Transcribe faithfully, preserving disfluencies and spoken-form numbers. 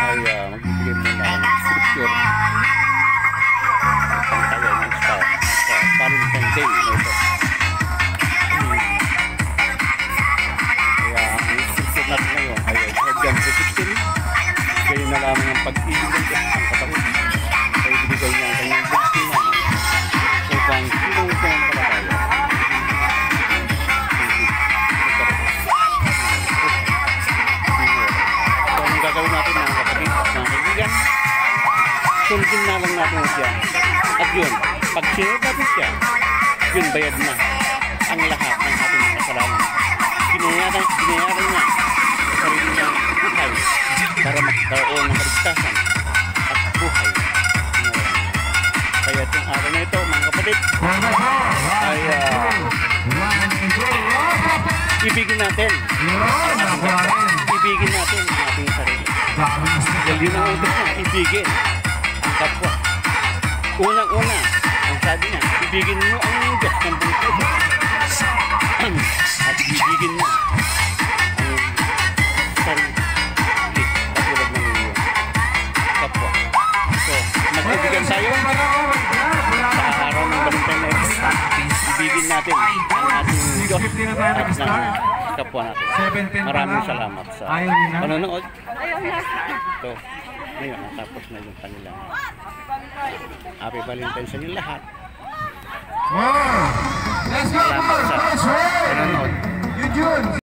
ay uh, magbibigay muna ng scripture ang tayo ng sa Valentine Day na ito. Kaya ang scripture natin ngayon ay John sixteen. Kayo na lamang ang pag-ibig ng Diyos ang kapatid. Kaya ibigay niya ang kanyang buktinan upang sinong ito ang palakaya. So anong gagawin natin mga kapatid, mga kaibigan? Sundin na lang natin siya. At yun, pag sinunod natin siya, yun bayad na ang lahat ng ating mga kasalanan. Binayaran, binayaran niya sa sarili niyang buhay para magkaroon ng kaligtasan at buhay. Kaya itong araw na ito mga kapatid ay uh, ibigin natin ibigin natin ang ating sarili. Dahil yun ang utos niya, ibigin ang kapwa. Unang-una, ang sabi niya, ibigin mo ang Diyos ng buong puso at ibigin mo ang sarili katulad ng iyong kapwa. So, magbibigan tayo sa araw ng Valentine na ito. Ibigin natin ang ating Diyos at ng kapwa natin. Maraming salamat sa panonood. Ito, ngayon, natapos na yung kanilang Happy Valentine sa inyo lahat. Salamat sa panonood.